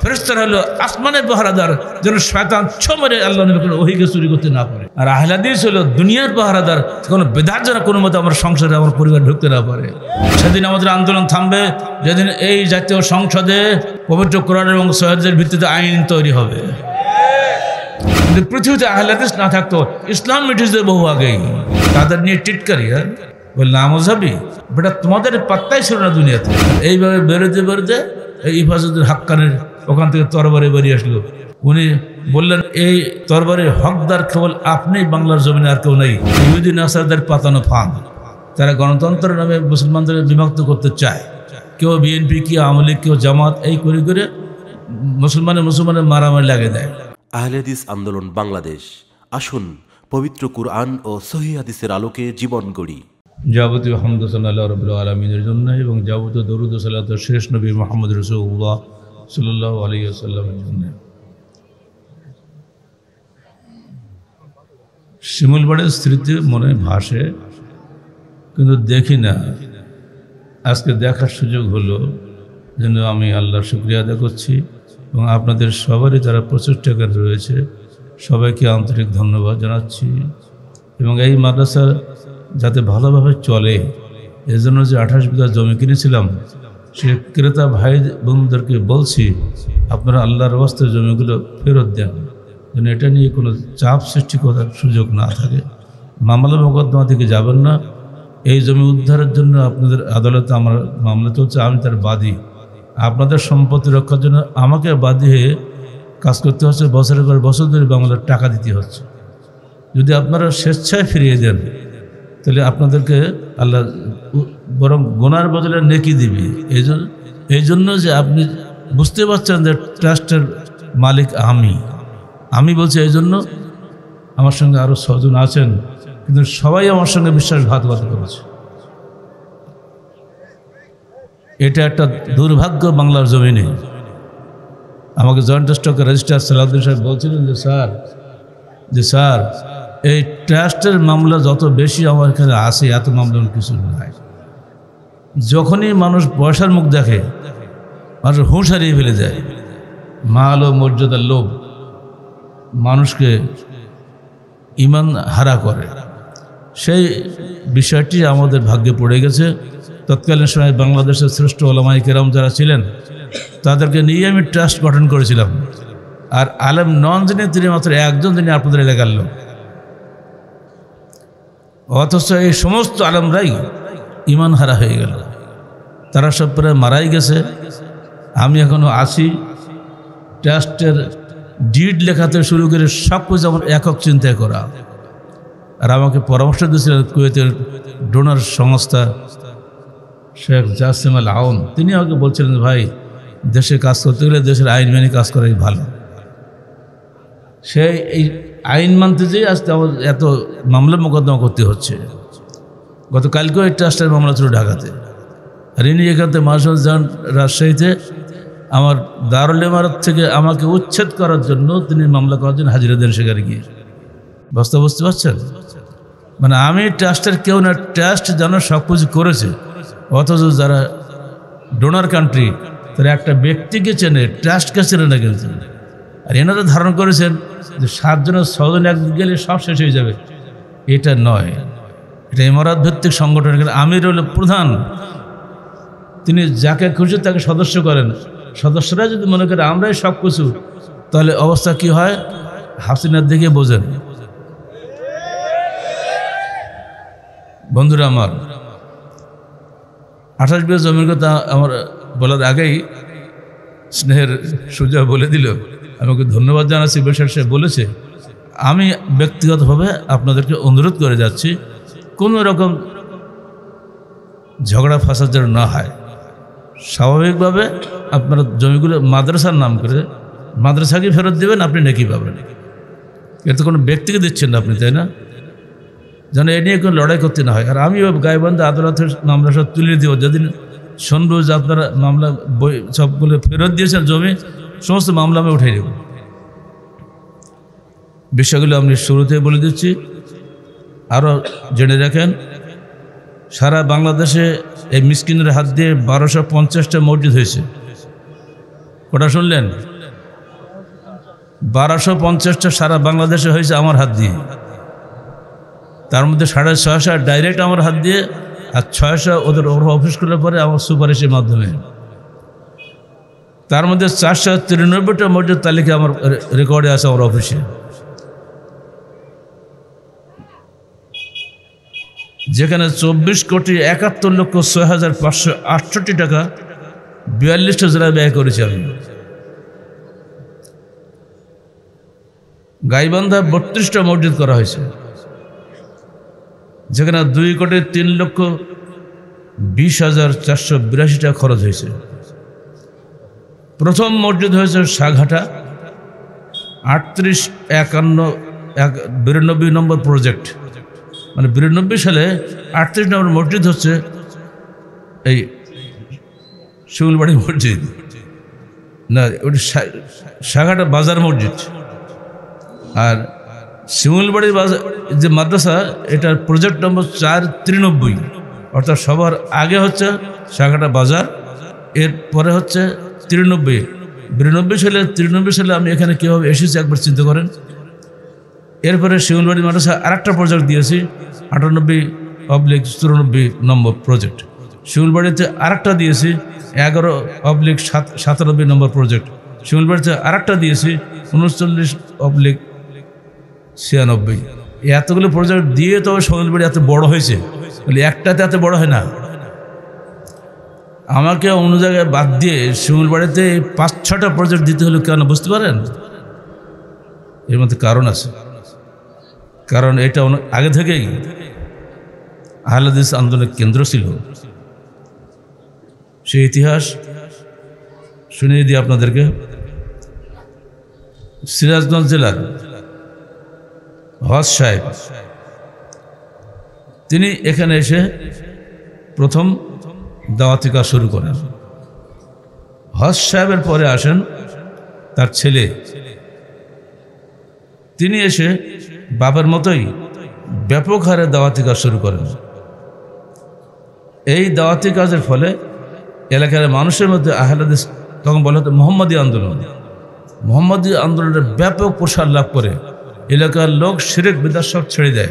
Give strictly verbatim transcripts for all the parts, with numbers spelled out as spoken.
ফেরেশতারা হলো আসমানের পাহারাদার, যেন শয়তান ছো মেরে আল্লাহ নবীর ওহীকে চুরি করতে না পারে। আর আহলে হাদিস হলো দুনিয়ার পাহারাদার, কোনো বেদাত যেন কোনো মতে আমার সংসারে আমার পরিবার ঢুকতে না পারে। সেদিন আমাদের আন্দোলন থামবে যেদিন এই জাতীয় সংসদে পবিত্র কোরআন এবং সহিদের ভিত্তিতে আইন তৈরি হবে। কিন্তু পৃথিবীতে আহলে হাদিস না থাকতো, ইসলাম মিটে যেত বহু আগেই। তাদের নিয়ে টিটকারি, হ্যাঁ বল না মজাবি বেটা, তোমাদের পাত্তাই ছিল না দুনিয়াতে। এইভাবে বেরোতে বেরোতে এই ইফাজতুল হাক্কানের ওখান থেকে তরবারি বেরিয়ে আসলো। উনি বললেন এই তরবারির হকদার কেবল আপনি, বাংলার জমিনে আর কেউ নেই। ইহুদি নাসারদের পাতানো ফাঁদ, তারা গণতন্ত্রের নামে মুসলমানদের বিভক্ত করতে চায়। কেউ বিএনপি, কেউ আওয়ামী লীগ, কেউ জামাত, এই করে করে মুসলমানের মুসলমানের মারামারি লাগে দেয়। আহলে হাদিস আন্দোলন বাংলাদেশ, আসুন পবিত্র কুরআন ও সহিহ হাদিসের আলোকে জীবন গড়ি। যাবতীয় হামদ সাল্লাল্লাহু রাব্বুল আলামিনের জন্য এবং যাবতীয় দরুদ ও সালাত শেষ নবী মুহাম্মদ রাসূলুল্লাহ সাল্লাল্লাহু আলাইহি ওয়াসাল্লামের জন্য। শিমুলবাড়ির স্মৃতি মনে ভাসে, কিন্তু দেখি না। আজকে দেখার সুযোগ হলো, যেন আমি আল্লাহর শুকরিয়া আদায় করছি এবং আপনাদের সবারই যারা প্রচেষ্টাকার রয়েছে সবাইকে আন্তরিক ধন্যবাদ জানাচ্ছি। এবং এই মাদ্রাসা যাতে ভালোভাবে চলে, এজন্য যে আঠাশ বিঘা জমি কিনেছিলাম, সে ক্রেতা ভাই বন্ধুদেরকে বলছি আপনারা আল্লাহর ওয়াস্তে জমিগুলো ফেরত দেন, যেন এটা নিয়ে কোনো চাপ সৃষ্টি করার সুযোগ না থাকে। মামলা মোকদ্দমা থেকে যাবেন না। এই জমি উদ্ধারের জন্য আপনাদের আদালতে আমার মামলা চলছে, আমি তার বাদী। আপনাদের সম্পত্তি রক্ষার জন্য আমাকে বাদী হয়ে কাজ করতে হচ্ছে, বছরের পর বছর ধরে বাংলার টাকা দিতে হচ্ছে। যদি আপনারা স্বেচ্ছায় ফিরিয়ে দেন তাহলে আপনাদেরকে আল্লাহ বরং গুনার বদলে নেকি দিবি। এই জন্য এই জন্য যে আপনি বুঝতে পারছেন যে ট্রাস্টের মালিক আমি আমি বলছি। এই জন্য আমার সঙ্গে আরও ছজন আছেন, কিন্তু সবাই আমার সঙ্গে বিশ্বাসঘাতকতা করেছে। এটা একটা দুর্ভাগ্য বাংলার জমিনে। আমাকে জয়েন্ট স্টকের রেজিস্ট্রার সালাউদ্দিন সাহেব বলছিলেন যে স্যার যে স্যার এই ট্রাস্টের মামলা যত বেশি আমার এখানে আসে, এত মামলা কিছু নাই। যখনই মানুষ পয়সার মুখ দেখে, মানুষ হুঁশ হারিয়ে ফেলে যায়। মাল ও মর্যাদার লোভ মানুষকে ইমান হারা করে। সেই বিষয়টি আমাদের ভাগ্যে পড়ে গেছে। তৎকালীন সময় বাংলাদেশের শ্রেষ্ঠ ওলামায়ে কেরাম যারা ছিলেন তাদেরকে নিয়ে আমি ট্রাস্ট গঠন করেছিলাম। আর আলেম নন যিনি, তিনি মাত্র একজন, যিনি আপনাদের এলাকার লোক। অথচ এই সমস্ত আলেমরাই ইমান হারা হয়ে গেল, তারা সব প্রায় মারাই গেছে। আমি এখনও আছি। ট্রাস্টের ডিড লেখাতে শুরু করে সব কিছু আমার একক চিন্তায় করা। আর আমাকে পরামর্শ দিয়েছিলেন কুয়েতের ডোনার সংস্থা শেখ জাসিম আল আউন। তিনি আমাকে বলছিলেন, ভাই দেশে কাজ করতে গেলে দেশের আইন মেনে কাজ করাই ভালো। সে এই আইন মানতে যেয়ে আজকে আমার এত মামলা মোকদ্দমা করতে হচ্ছে। গতকালকেও এই ট্রাস্টের মামলা ছিল ঢাকাতে। আর ইনি এখান থেকে মাসুল যান রাজশাহীতে। আমার দারুল ইমারত থেকে আমাকে উচ্ছেদ করার জন্য তিনি মামলা করার জন্য হাজিরা দেন সেখানে গিয়ে। বুঝতে বুঝতে পারছেন? মানে আমি ট্রাস্টের কেউ না, ট্রাস্ট যেন সব কিছু করেছে, অথচ যারা ডোনার কান্ট্রি তারা একটা ব্যক্তিকে চেনে, ট্রাস্টকে চেনে না। কিন্তু আর এনারা ধারণা করেছেন যে সাতজনের ছজন একদিন গেলে সব শেষ হয়ে যাবে। এটা নয়, এটা ইমারত ভিত্তিক সংগঠন। আমির হলো প্রধান, তিনি যাকে খুশি তাকে সদস্য করেন। সদস্যরা যদি মনে করে আমরাই সব কিছু, তাহলে অবস্থা কি হয় হাসিনার দিকে বোঝেন। বন্ধুরা আমার, আঠাশ বিঘা জমির কথা আমার বলার আগেই স্নেহের সুজা বলে দিল। আমাকে ধন্যবাদ জানাচ্ছি। বেশার সাহেব বলেছে, আমি ব্যক্তিগতভাবে আপনাদেরকে অনুরোধ করে যাচ্ছি, কোনো রকম ঝগড়া ফাসাদ যেন না হয়। স্বাভাবিকভাবে আপনারা জমিগুলো মাদ্রাসার নাম করে মাদ্রাসাকে ফেরত দেবেন, আপনি নেকি পাবেন। এতে কোনো ব্যক্তিকে দিচ্ছেন না আপনি, তাই না? যেন এ নিয়ে কোনো লড়াই করতে না হয়। আর আমিও গাইবান্ধা আদালতের মামলা সব তুলে দিব। যেদিন শুনবো যে আপনারা মামলা বই সবগুলো ফেরত দিয়েছেন জমি, সমস্ত মামলা আমি উঠাই দেব। বিষয়গুলো আমি শুরুতেই বলে দিচ্ছি, আরও জেনে রাখেন। সারা বাংলাদেশে এই মিসকিনের হাত দিয়ে বারোশো পঞ্চাশটা মসজিদ হয়েছে। কটা শুনলেন? বারোশো পঞ্চাশটা সারা বাংলাদেশে হয়েছে আমার হাত দিয়ে, তার মধ্যে সাড়ে ছয়শো ডাইরেক্ট আমার হাত দিয়ে, আর ছয়শো ওদের ওর অফিস করার পরে আমার সুপারিশের মাধ্যমে। তার মধ্যে চারশো তিরানব্বইটা মসজিদ তালিকা আমার রেকর্ডে আছে আমার অফিসে, যেখানে চব্বিশ কোটি একাত্তর লক্ষ ছয় হাজার পাঁচশো আটষট্টি টাকা বিয়াল্লিশটা জেলায় ব্যয় করেছি আমি। গাইবান্ধা বত্রিশটা মসজিদ করা হয়েছে, যেখানে দুই কোটি তিন লক্ষ বিশ হাজার চারশো বিরাশি টাকা খরচ হয়েছে। প্রথম মসজিদ হয়েছে সাঘাটা, আটত্রিশ একান্ন এক বিরানব্বই নম্বর প্রজেক্ট, মানে বিরানব্বই সালে আটত্রিশ নম্বর মসজিদ হচ্ছে এই শিমুলবাড়ি মসজিদ, না ওটি সাঘাটা বাজার মসজিদ। আর শিমুলবাড়ি বাজার যে মাদ্রাসা, এটার প্রজেক্ট নম্বর চার তিরানব্বই, অর্থাৎ সবার আগে হচ্ছে সাঘাটা বাজার, এর পরে হচ্ছে তিরানব্বই। বিরানব্বই সালে তিরানব্বই সালে আমি এখানে কীভাবে এসেছি একবার চিন্তা করেন। এরপরে শিমুলবাড়ি মাদ্রাসা আর একটা প্রজেক্ট দিয়েছি, আটানব্বই অবলিক চুরানব্বই নম্বর প্রজেক্ট। শিমুলবাড়িতে আর একটা দিয়েছি এগারো অবলিক সাত সাতানব্বই নম্বর প্রজেক্ট। শিমুলবাড়িতে আর একটা দিয়েছি উনচল্লিশ অবলিক ছিয়ানব্বই। এতগুলো প্রজেক্ট দিয়ে তবে শিমুলবাড়ি এত বড় হয়েছে, বলে একটাতে এত বড় হয় না। আমাকে অন্য জায়গায় বাদ দিয়ে শিমুলবাড়িতে পাঁচ ছটা প্রজেক্ট দিতে হলো কেন বুঝতে পারেন? এর মধ্যে কারণ আছে। কারণ এটা আগে থেকেই আহলে হাদিস আন্দোলনের কেন্দ্র ছিল। সেই ইতিহাস শুনিয়ে দিই আপনাদেরকে। সিরাজগঞ্জ জেলার হজ সাহেব, তিনি এখানে এসে প্রথম দাওয়াতি কাজ শুরু করেন। হজ সাহেবের পরে আসেন তার ছেলে, তিনি এসে বাবার মতোই ব্যাপক হারে দাওয়াতি কাজ শুরু করেন। এই দাওয়াতি কাজের ফলে এলাকার মানুষের মধ্যে আহলে হাদিস, তখন বলা হতো মোহাম্মদী আন্দোলন, মোহাম্মদী আন্দোলনের ব্যাপক প্রসার লাভ করে এলাকার লোক শিরক বিদআত সব ছেড়ে দেয়।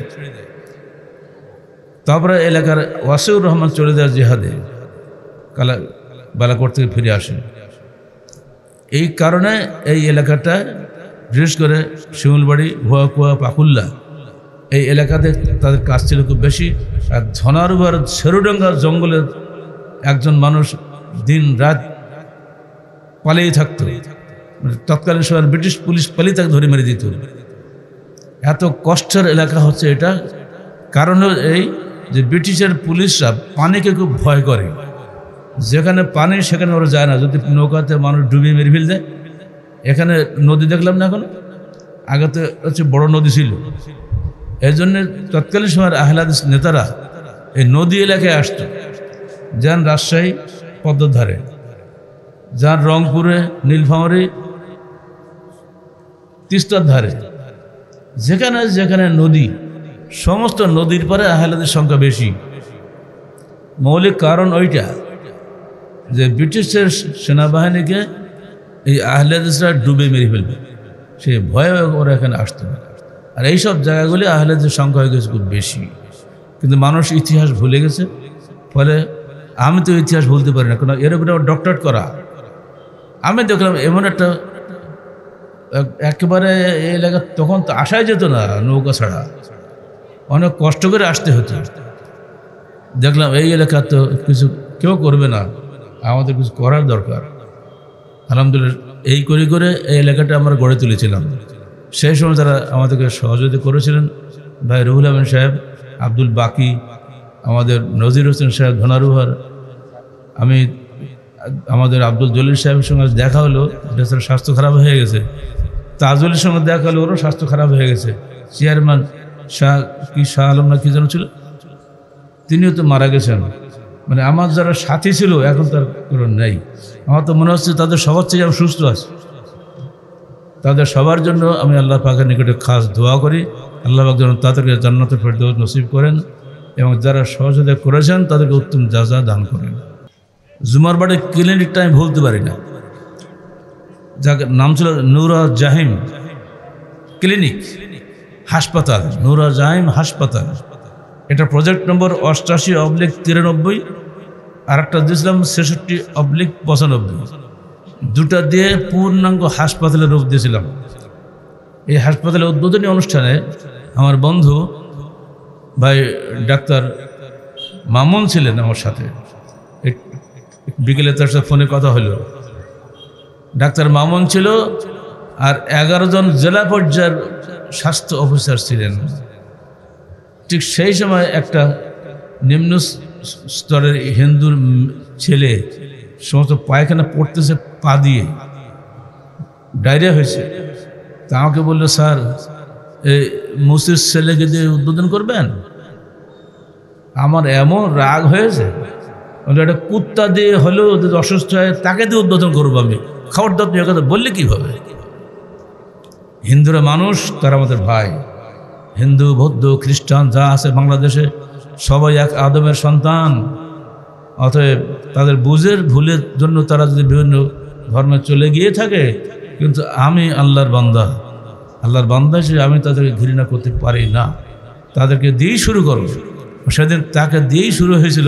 তারপরে এলাকার ওয়াসিউর রহমান চলে যায় জিহাদে, কালা বালাকোট থেকে ফিরে আসেন। এই কারণে এই এলাকাটা বিশেষ করে শিমুলবাড়ি, ভুয়াকুয়া, পাকুল্লা এই এলাকাতে তাদের কাজ ছিল খুব বেশি। আর ধনারুবার ছেরুডাঙ্গা জঙ্গলের একজন মানুষ দিন রাত পালিয়ে থাকতো, তৎকালীন সময় ব্রিটিশ পুলিশ পালিয়ে তাকে ধরে মেরে দিত। এত কষ্টের এলাকা হচ্ছে এটা। কারণ এই যে ব্রিটিশের পুলিশরা পানিকে খুব ভয় করে, যেখানে পানি সেখানে ওরা যায় না। যদি নৌকাতে মানুষ ডুবিয়ে মেরে ফেল দেয়। এখানে নদী দেখলাম না, এখন আগে তো হচ্ছে বড় নদী ছিল। এই জন্যে তৎকালীন সময়ের আহলে হাদিস নেতারা এই নদী এলাকায় আসত, যান রাজশাহী পদ্মার ধারে, যান রংপুরে নীলফামারী তিস্তার ধারে, যেখানে যেখানে নদী, সমস্ত নদীর পরে আহলে হাদিস সংখ্যা বেশি। মৌলিক কারণ ওইটা যে ব্রিটিশের সেনাবাহিনীকে এই আহলে হাদিসরা ডুবে মেরে ফেলবে, সে ভয়ে ওরা এখানে আসতো না। আর এইসব জায়গাগুলি আহলে হাদিসের সংখ্যা হয়ে গেছে খুব বেশি। কিন্তু মানুষ ইতিহাস ভুলে গেছে। ফলে আমি তো ইতিহাস ভুলতে পারি না, কারণ এর উপরে ডক্টরেট করা। আমি দেখলাম এমন একটা একেবারে এই এলাকা তখন তো আসাই যেত না নৌকা ছাড়া, অনেক কষ্ট করে আসতে হতো। দেখলাম এই এলাকা তো কিছু কেউ করবে না, আমাদের কিছু করার দরকার। আলহামদুলিল্লাহ এই করে করে এই এলাকাটা আমরা গড়ে তুলেছিলাম। সেই সময় যারা আমাদেরকে সহযোগিতা করেছিলেন, ভাই রুহুল আমিন সাহেব, আব্দুল বাকি, আমাদের নজির হোসেন সাহেব ধনারুহার, আমি আমাদের আব্দুল জলিল সাহেবের সঙ্গে দেখা হলো, দেশের স্বাস্থ্য খারাপ হয়ে গেছে। তাজুলের সঙ্গে দেখা হলো, ওরও স্বাস্থ্য খারাপ হয়ে গেছে। চেয়ারম্যান শাহ কি শাহ আলম না কি যেন ছিল, তিনিও তো মারা গেছেন। মানে আমার যারা সাথী ছিল এখন তার কোনো নেই। আমার তো মনে হচ্ছে তাদের সবার চেয়ে আমি সুস্থ আছি। তাদের সবার জন্য আমি আল্লাহ পাকের নিকটে খাস দোয়া করি, আল্লাহ পাক যেন তাদেরকে জান্নাতুল ফেরদৌস নসিব করেন এবং যারা সহযোগিতা করেছেন তাদেরকে উত্তম জাযা দান করেন। জুমার বাড়ির ক্লিনিকটা আমি ভুলতে পারি না, যার নাম ছিল নূরা জাহিম, ক্লিনিক, হাসপাতাল, নুরাজাইম হাসপাতাল। এটা প্রজেক্ট নম্বর অষ্টাশি অবলিক তিরানব্বই, আর একটা দিয়েছিলাম ছেষট্টি অবলিক পঁচানব্বই। দুটা দিয়ে পূর্ণাঙ্গ হাসপাতালের রূপ দিয়েছিলাম। এই হাসপাতালের উদ্বোধনী অনুষ্ঠানে আমার বন্ধু ভাই ডাক্তার মামুন ছিলেন আমার সাথে। বিকেলে তার সাথে ফোনে কথা হলো। ডাক্তার মামুন ছিল, আর এগারো জন জেলা পর্যায়ের স্বাস্থ্য অফিসার ছিলেন। ঠিক সেই সময় একটা নিম্ন স্তরের হিন্দুর ছেলে সমস্ত পায়খানা পড়তেছে পা দিয়ে, ডায়রিয়া হয়েছে। তা আমাকে বললো, স্যার এই মুসির ছেলেকে দিয়ে উদ্বোধন করবেন। আমার এমন রাগ হয়েছে, একটা কুত্তা দিয়ে হলেও যদি অসুস্থ হয় তাকে দিয়ে উদ্বোধন করবো আমি। খবরদার তুমি কথা বললে কীভাবে? হিন্দুরা মানুষ, তারা আমাদের ভাই। হিন্দু, বৌদ্ধ, খ্রিস্টান যা আছে বাংলাদেশে সবাই এক আদমের সন্তান। অতএব তাদের বুঝের ভুলের জন্য তারা যদি বিভিন্ন ধর্মে চলে গিয়ে থাকে, কিন্তু আমি আল্লাহর বান্দা, আল্লাহর বান্দা হিসেবে আমি তাদেরকে ঘৃণা করতে পারি না। তাদেরকে দিয়েই শুরু করো। সেদিন তাকে দিয়েই শুরু হয়েছিল।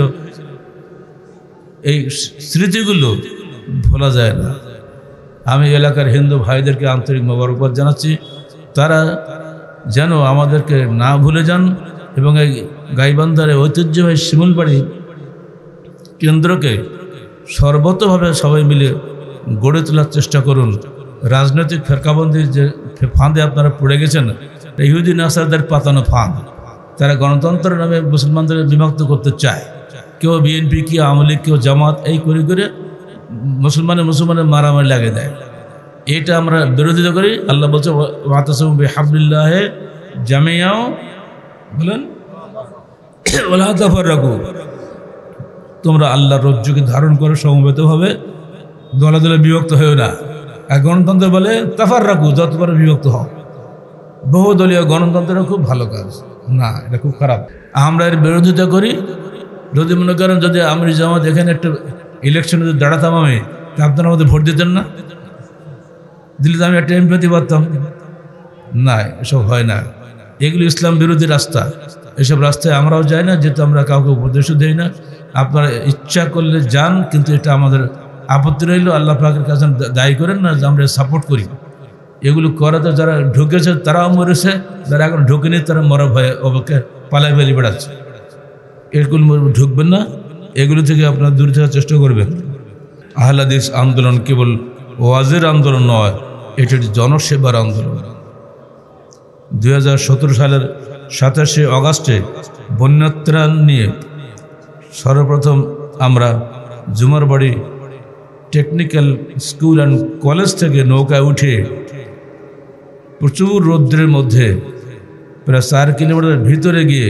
এই স্মৃতিগুলো ভোলা যায় না। আমি এলাকার হিন্দু ভাইদেরকে আন্তরিক মোবারকবাদ জানাচ্ছি। তারা যেন আমাদেরকে না ভুলে যান এবং এই গাইবান্ধার ঐতিহ্যবাহী শিমুলবাড়ি কেন্দ্রকে সর্বতভাবে সবাই মিলে গড়ে তোলার চেষ্টা করুন। রাজনৈতিক ফেরকাবন্দির যে ফাঁদে আপনারা পড়ে গেছেন, ইহুদি নাসারদের পাতানো ফাঁদ। তারা গণতন্ত্রের নামে মুসলমানদের বিভক্ত করতে চায়। কেউ বিএনপি, কেউ আওয়ামী লীগ, কেউ জামাত, এই করে করে মুসলমানে মুসলমানের মারামারি লাগে দেয়। এটা আমরা বিরোধিতা করি। আল্লাহ বলছে ওয়াতাসিমু বিহাবলিল্লাহি জামিআও, বলেন ওয়ালা তাফাররাকু, তোমরা আল্লাহর রজ্জুকে ধারণ করে সমবেতভাবে দলে দলে বিভক্ত হয়েও না। আর গণতন্ত্র বলে তাফাররাকু, যত করে বিভক্ত হও। বহুদলীয় গণতন্ত্রের খুব ভালো কাজ না, এটা খুব খারাপ। আমরা এর বিরোধিতা করি। যদি মনে করেন যদি আমি জামাত এখানে একটা ইলেকশনে যদি দাঁড়াতাম আমি, তা আপনারা আমাদের ভোট দিতেন না? দিলে তো আমি একটা এমপি পেতে পারতাম না। এসব হয় না, এগুলো ইসলাম বিরোধী রাস্তা। এসব রাস্তায় আমরাও যাই না, যেহেতু আমরা কাউকে উপদেশও দেই না। আপনারা ইচ্ছা করলে যান, কিন্তু এটা আমাদের আপত্তি রইল। আল্লাহ পাকের কাছে দায়ী করেন না যে আমরা সাপোর্ট করি। এগুলো করাতে যারা ঢুকেছে তারাও মরেছে, যারা এখন ঢুকেনি তারা মরা ভয়ে অবকে পালাই ফেলি বেড়াচ্ছে। এগুলো ঢুকবেন না, এগুলো থেকে আপনারা দূরে থাকার চেষ্টা করবেন। আহলে হাদিস আন্দোলন কেবল ওয়াজের আন্দোলন নয়, এটি একটি জনসেবার আন্দোলন। দুই হাজার সতেরো সালের সাতাশে অগাস্টে বন্যাত্রাণ নিয়ে সর্বপ্রথম আমরা Jumarbari technical school and college থেকে নৌকায় উঠে প্রচুর রৌদ্রের মধ্যে প্রায় চার কিলোমিটার ভিতরে গিয়ে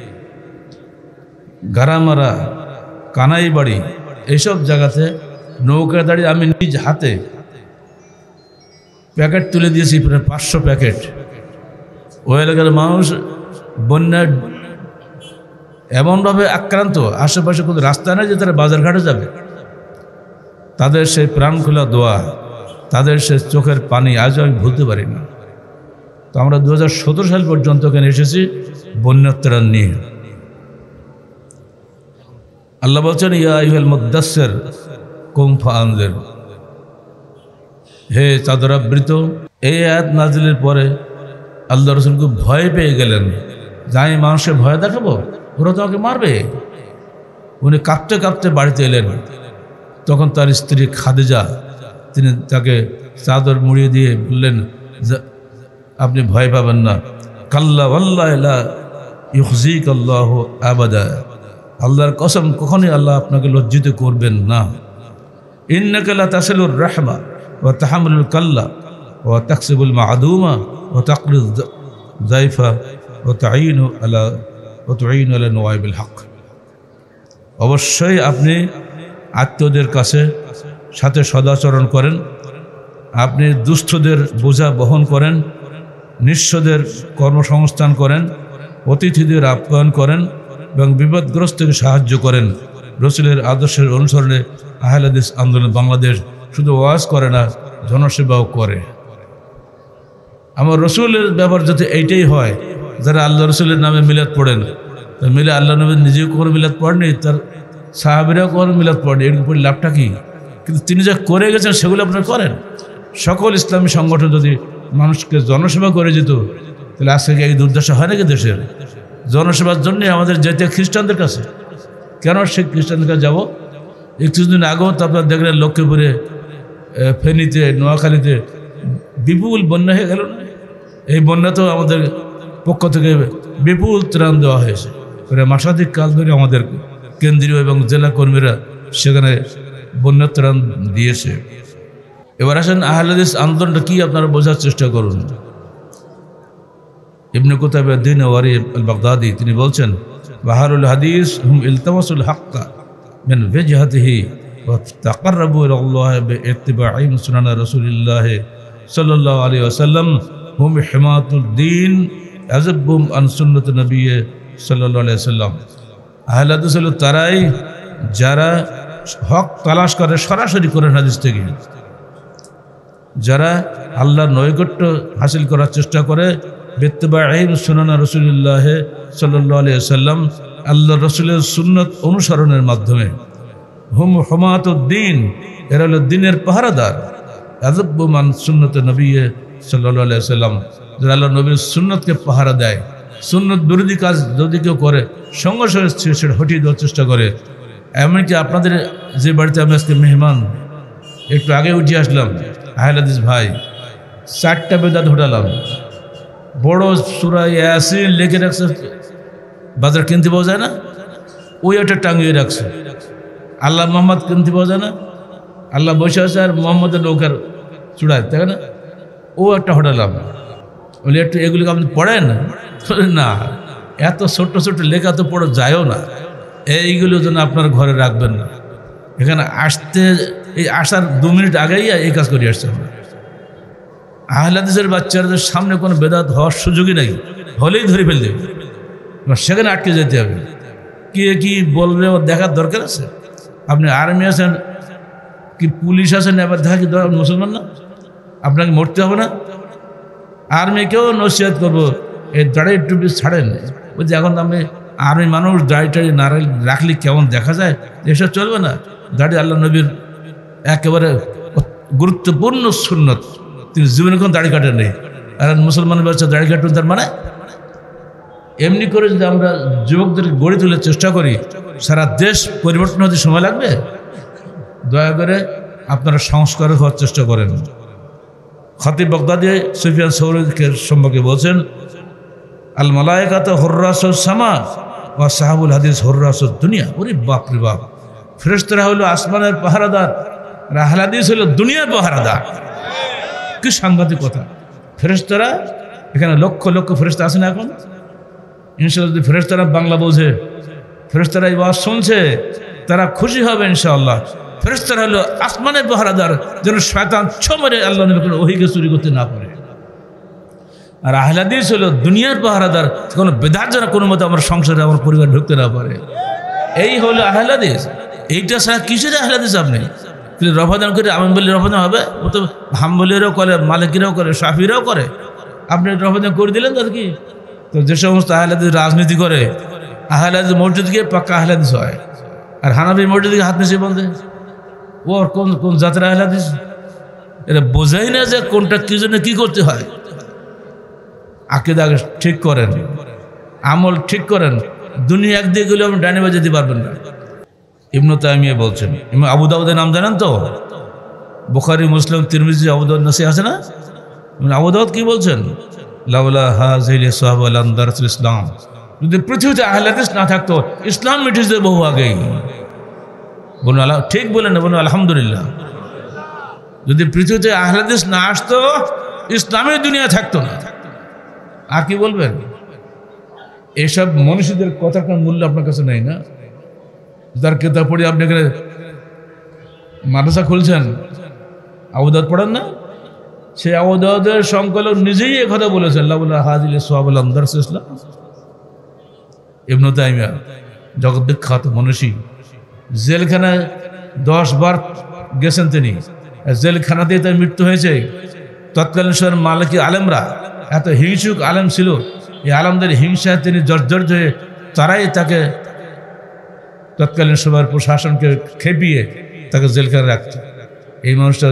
গারামারা, কানাইবাড়ি, এইসব জায়গাতে নৌকা দাঁড়িয়ে আমি নিজ হাতে প্যাকেট তুলে দিয়েছি, প্রায় পাঁচশো প্যাকেট। ওই এলাকার মানুষ বন্যায় এমনভাবে আক্রান্ত, আশেপাশে কোনো রাস্তা নেই যে তারা বাজারঘাটে যাবে। তাদের সেই প্রাণ খোলা দোয়া, তাদের সে চোখের পানি আজও আমি ভুলতে পারি না। তো আমরা দু হাজার সতেরো সাল পর্যন্ত এখানে এসেছি বন্যাত্রাণ নিয়ে। আল্লাহ বলছেন ইয়া আইয়ুহাল মুদ্দাসসির কুম ফাআনজির, হে চাদরাবৃত। এই আয়াত নাজিলের পরে আল্লাহ রাসূল খুব ভয় পেয়ে গেলেন, যাই মানুষের ভয় দেখাবো, ওরা তোমাকে মারবে। উনি কাঁপতে কাঁপতে বাড়িতে এলেন। তখন তার স্ত্রী খাদিজা, তিনি তাকে চাদর মুড়িয়ে দিয়ে বললেন, আপনি ভয় পাবেন না, কাল্লা ওয়াল্লাহি লা ইউখজিকাল্লাহু আবাদা, আল্লাহর কসম কখনই আল্লাহ আপনাকে লজ্জিত করবেন না। ইন্নাকা লা তাসিলুর রাহমা ওয়া তাহমিলুল কাল্লা ওয়া তাকসিবুল মা'দুমা ওয়া তাকরিজ যায়ফা ওয়া তুঈনু আলা ওয়া তুঈনু আলা নওয়াইবিল হক। অবশ্যই আপনি আত্মীয়দের কাছে সাথে সদাচরণ করেন, আপনি দুস্থদের বোঝা বহন করেন, নিঃস্বদের কর্মসংস্থান করেন, অতিথিদের আপ্যায়ন করেন এবং বিপদগ্রস্তকে সাহায্য করেন। রসুলের আদর্শের অনুসরণে আহলে হাদিস আন্দোলন বাংলাদেশ শুধু ওয়াজ করে না, জনসেবাও করে। আমার রসুলের ব্যাপার যদি এইটাই হয়, যারা আল্লাহ রসুলের নামে মিলাদ পড়েন, মিলে আল্লাহ নবী নিজেও কোনো মিলাদ পড়েনি, তার সাহাবিরাও কোনো মিলাদ পড়েনি, এর উপর লাভটা কি? কিন্তু তিনি যা করে গেছেন সেগুলো আপনারা করেন। সকল ইসলামী সংগঠন যদি মানুষকে জনসেবা করে যেত, তাহলে আজকে এই দুর্দশা হয় নাকি দেশের? জনসেবার জন্যে আমাদের যেতে খ্রিস্টানদের কাছে। কেন সে খ্রিস্টানদের কাছে যাবো? একত্রিশ দিন আগেও তো আপনারা দেখলেন লক্ষ্মীপুরে, ফেনীতে, নোয়াখালীতে বিপুল বন্যা হয়ে গেল না? এই বন্যা তো আমাদের পক্ষ থেকে বিপুল ত্রাণ দেওয়া হয়েছে। মাসাধিক কাল ধরে আমাদের কেন্দ্রীয় এবং জেলা কর্মীরা সেখানে বন্যা ত্রাণ দিয়েছে। এবার আসেন আহলে হাদিস আন্দোলনটা কি আপনারা বোঝার চেষ্টা করুন। ইবনে কুতাইবা দ্বীন ওয়ারি আল বাগদাদি তিনি বলছেন, বাহারুল হাদিস হুম ইলতামাসুল হাক্কা মিন ওয়াজহাতিহি ওয়া তাকাররাবু ইলা আল্লাহ বিইত্তিবা'i সুনান রাসূলিল্লাহ সাল্লাল্লাহু আলাইহি ওয়াসাল্লাম হুম হিমাতুদ দ্বীন আযাবুম আন সুন্নাত নবী সাল্লাল্লাহু আলাইহি ওয়াসাল্লাম। আহলে হাদিস হলো তারাই যারা হক তালাশ করে সরাসরি কোরআন হাদিস থেকে, যারা আল্লাহর নৈকট্য হাসিল করার চেষ্টা করে বিত্তিবা'i সুনান রাসূলিল্লাহ সাল্লাল্লাহু আলাইহি ওয়াসাল্লাম, আল্লাহ রসুলের সুন্নত অনুসরণের মাধ্যমে। হুম হুমাতুদ দ্বীন, এরা হলো দ্বীনের পাহারাদার। আযাব্বু মান সুন্নত নবী সাল্লাল্লাহু আলাইহি ওয়াসাল্লাম, যারা আল্লাহ নবীর সুন্নতকে পাহারা দেয়। সুন্নত বিরোধী কাজ যদি কেউ করে সঙ্গে সঙ্গে সেটা হটিয়ে দেওয়ার চেষ্টা করে। এমনকি আপনাদের যে বাড়িতে আমি আজকে মেহমান, একটু আগে উঠে আসলাম, আহলে হাদিস ভাই চারটা বেদাত ঘটালাম। বড় সূরা ইয়াসিন লিখে রাখছে, বাজার কিনতে পাওয়া যায় না, ওই ওটা টাঙিয়ে রাখছে। আল্লাহ মোহাম্মদ কিনতে পাওয়া যায় না, আল্লাহ বসে আছে আর মোহাম্মদের নৌকার চূড়ায়, তাই না? ও একটা হটালাম। বলে একটু এগুলিকে আপনি পড়েন না, এত ছোট্ট ছোট্ট লেখা তো পড়া যায়ও না, এইগুলো যেন আপনার ঘরে রাখবেন না। এখানে আসতে এই আসার দু মিনিট আগেই এই কাজ করে আসছে। আহলে হাদিসের বাচ্চাদের সামনে কোনো বেদাত হওয়ার সুযোগই নাই, হলেই ধরে ফেল দেবে, সেখানে আটকে যেতে হবে। কে কি বলবে ওর দেখার দরকার আছে? আপনি আর্মি আছেন কি পুলিশ আছেন, এবার দেখা কি মুসলমান না? আপনাকে মরতে হবে না? আর্মিকেও নসিহত করবো, এই দাড়ি টুপি ছাড়েন। বলছি এখন আমি আর্মি মানুষ দাড়ি টাড়ি না রাখলে কেমন দেখা যায়, এসব চলবে না। দাড়ি আল্লাহ নবীর একেবারে গুরুত্বপূর্ণ সুন্নত, তিনি জীবনে কোনো দাড়ি কাটেন নেই। আর মুসলমানের বাচ্চা দাড়ি কাটুন, তার মানে এমনি করে যদি আমরা যুবকদের গড়ে তোলার চেষ্টা করি, সারা দেশ পরিবর্তন হতে সময় লাগবে। দয়া করে আপনারা সংস্কার হওয়ার চেষ্টা করেন। খতিব বাগদাদি সুফিয়ান সৌরিকে সম্পর্কে বলছেন, আল মালায়েকাতু হুররাসুস সামা ওয়া সাহাবুল হাদিস হুররাসুদ দুনিয়া। ওরে বাপ রে বাপ, ফেরেশতারা হলো আসমানের পাহারাদার, আর আহলে হাদিস হলো দুনিয়ার পাহারাদার। কি সাংঘাতিক কথা! ফেরেশতারা, এখানে লক্ষ লক্ষ ফেরেশতা আছে না এখন? ইনশাআল্লাহ যদি ফেরেশতারা বাংলা বোঝে, ফেরেশতারা এই ওয়াজ শুনছে, তারা খুশি হবে ইনশাআল্লাহ। ফেরেশতারা হলো আসমানের পাহারাদার, যেন শয়তান ছো মেরে আল্লাহ নবীর কোনো ওহীকে চুরি করতে না পারে। আর আহলে হাদিস হলো দুনিয়ার পাহারাদার, কোনো বেদাত যেন কোনো মতে আমার সংসারে আমার পরিবার ঢুকতে না পারে। এই হলো আহলে হাদিস। এইটা ছাড়া কিসের আহলে হাদিস? আপনি রফাদান করে আমি বলি রফাদান হবে? ও তো হাম্বলিরাও করে, মালিকিরাও করে, শাফিরাও করে। আপনি রফাদান করে দিলেন তাদের কি? তো যে সমস্ত আহলে হাদিস রাজনীতি করে, আহলে হাদিস মসজিদ গিয়ে পাক্কা আহলে হাদিস হয়, আর হানাফি মসজিদ গিয়ে হাত মিশিয়ে বলতে ও কোন কোন জাতের আহলে হাদিস? এটা বোঝাই না যে কোনটা কি জন্য কি করতে হয়। আকীদা ঠিক করেন, আমল ঠিক করেন, দুনিয়া একদিকে গেলে আপনি ডানে বাজে যেতে পারবেন না। ইবনে তাইমিয়া বলছেন, ইমাম আবু দাউদের নাম জানেন তো? বুখারী, মুসলিম, তিরমিজি, আবু দাউদ, নাসাই আছে না? আবু দাউদ কি বলছেন? লাউলা হাযিল সাহাবা লান দারাসুল ইসলাম। যদি পৃথিবীতে আহলে হাদিস না থাকতো, ইসলাম মিটে যেত বহু আগেই। বলুন আল্লাহ, ঠিক বলেন না? বলুন আলহামদুলিল্লাহ। যদি পৃথিবীতে আহলে হাদিস না আসতো, ইসলামের দুনিয়া থাকতো না। আর কি বলবেন? এসব মনীষীদের কথার কোনো মূল্য আপনার কাছে নেই না? যার কেতাব পড়ে আপনি এখানে মাদ্রাসা খুলছেন, আবু দাউদ পড়েন না? সেই আবু দাউদের সংকলক নিজেই এ কথা বলেছেন, লাউলা হাযিল সাহাবা লান দারাসুল ইসলাম। ইবনে তাইমিয়া জগৎ বিখ্যাত মনীষী, জেলখানায় দশ বার গেছেন তিনি, জেলখানাতেই তার মৃত্যু হয়েছে। তৎকালীন সময়ের মালিকি আলেমরা এত হিংসুক আলেম ছিল, এই আলেমদের হিংসায় তিনি জর্জরিত হয়ে তারাই তাকে তৎকালীন সময়ের প্রশাসনকে খেপিয়ে তাকে জেলখানায় রাখত। এই মানুষটা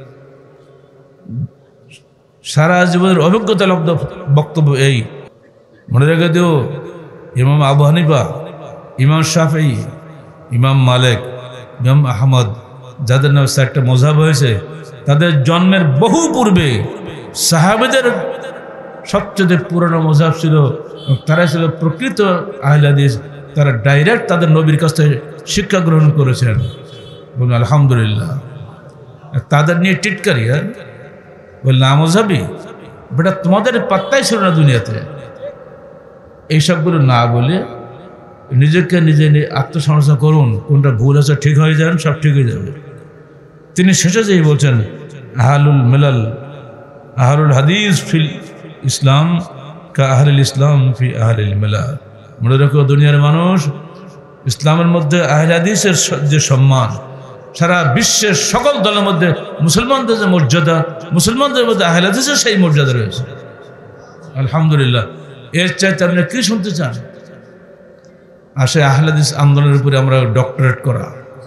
সারা জীবনের অভিজ্ঞতা লব্ধ বক্তব্য এই। মনে রেখে দিও, ইমাম আবু হানিফা, ইমাম শাফি, ইমাম মালিক, ইমাম আহমদ, যাদের নামে চারটা মযহাব হয়েছে, তাদের জন্মের বহু পূর্বে সাহাবেদের সবচেয়ে পুরনো মযহাব ছিল, তারা ছিল প্রকৃত আহলে হাদিস। তারা ডাইরেক্ট তাদের নবীর কাছ থেকে শিক্ষা গ্রহণ করেছেন। বলুন আলহামদুলিল্লাহ। তাদের নিয়ে টিটকারি, হ্যাঁ বলল না মযহাবি, বেটা তোমাদের পাত্তাই ছিল না দুনিয়াতে। এইসবগুলো না বলে নিজেকে নিজে আত্মসমালোচনা করুন, কোনটা ভুল আছে ঠিক হয়ে যান, সব ঠিক হয়ে যাবে। তিনি শেষে যেই বলছেন, আহলুল মিলাল আহলুল হাদিস ফিল ইসলাম কা আহলুল ইসলাম ফি আহলিল মিলাল। মনে রাখো দুনিয়ার মানুষ, ইসলামের মধ্যে আহলে হাদিসের যে সম্মান, সারা বিশ্বের সকল দলের মধ্যে মুসলমানদের যে মর্যাদা, মুসলমানদের মধ্যে আহলে হাদিসের সেই মর্যাদা রয়েছে। আলহামদুলিল্লাহ। এর চাইতে আপনি কি শুনতে চান? আসে আহলে হাদিস আন্দোলনের উপরে আমরা ডক্টরেট করা।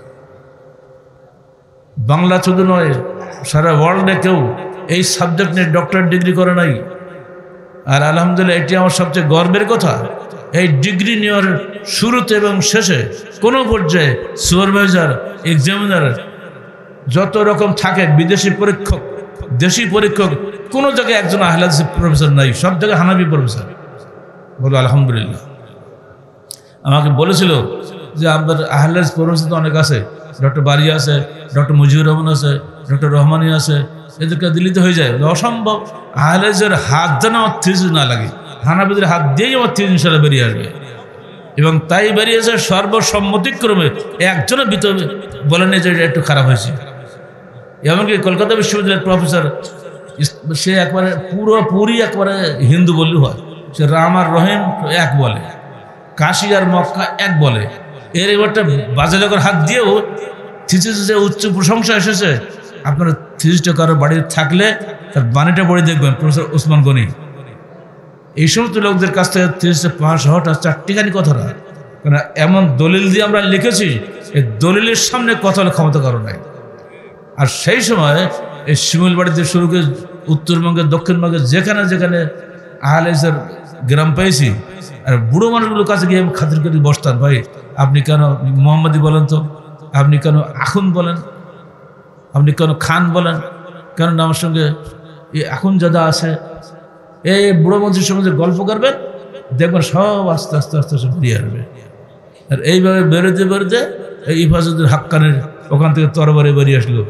বাংলা শুধু নয়, সারা ওয়ার্ল্ডে কেউ এই সাবজেক্ট নিয়ে ডক্টরেট ডিগ্রি করে নাই। আর আলহামদুলিল্লাহ, এটি আমার সবচেয়ে গর্বের কথা। এই ডিগ্রি নেওয়ার শুরুতে এবং শেষে কোনো পর্যায়ে সুপারভাইজার, এক্সামিনার যত রকম থাকে, বিদেশি পরীক্ষক, দেশি পরীক্ষক, কোনো জায়গায় একজন আহলে হাদিস প্রফেসর নাই, সব জায়গায় হানাফি প্রফেসর। বলো আলহামদুলিল্লাহ। আমাকে বলেছিল যে আমাদের আহলে হাদিস প্রফেসর তো অনেক আছে, ডক্টর বারিয়া আছে, ডক্টর মুজিবুর রহমান আছে, ডক্টর রহমানি আছে, এদেরকে দিল্লিতে হয়ে যায়। অসম্ভব। আহলে হাদিসের হাত যেন আমার থিস না লাগে, হানাফিদের হাত দিয়েই আমার থিস ইনশাল্লাহ বেরিয়ে আসবে। এবং তাই বেরিয়েছে সর্বসম্মতিক্রমে, একজনের ভিতরে বলেনি যে এটা একটু খারাপ হয়েছে। এমনকি কলকাতা বিশ্ববিদ্যালয়ের প্রফেসর, সে একবারে পুরোপুরি একবারে হিন্দু বললে হয়। সে রাম আর রহিম এক বলে, কাশী আর মক্কা এক বলে। এর এবারটা বাজে লোকের হাত দিয়েও থিসিস যে উচ্চ প্রশংসা এসেছে। আপনার থিসিসটা কারো বাড়িতে থাকলে তার বাণীটা পড়ে দেখবেন, প্রফেসর ওসমান গনি। এই সমস্ত লোকদের কাছ থেকে থিসিসে পাশ হওয়াটা চারটিখানি কথা না, কারণ এমন দলিল দিয়ে আমরা লিখেছি, এই দলিলের সামনে কথা হলে ক্ষমতা কারো নাই। আর সেই সময় এই শিমুল বাড়িতে শুরু করে উত্তরবঙ্গের, দক্ষিণবঙ্গে যেখানে যেখানে আহলে হাদিসের গ্রাম পেয়েছি, আর বুড়ো মানুষগুলোর কাছে গিয়ে খাতির করে বসতাম, ভাই আপনি কেন মোহাম্মদী বলেন তো, আপনি কেন আখুন বলেন, আপনি কেন খান বলেন, কেন আমার সঙ্গে এই আখুন জাদা আছে। এই বুড়ো মানুষের সঙ্গে যে গল্প করবেন, দেখবেন সব আস্তে আস্তে আস্তে আস্তে বেরিয়ে আসবে। আর এইভাবে বেরোতে বেরোতে এই ইফাজুদ্দিন হাক্কানের ওখান থেকে তরবারি বেরিয়ে আসলো।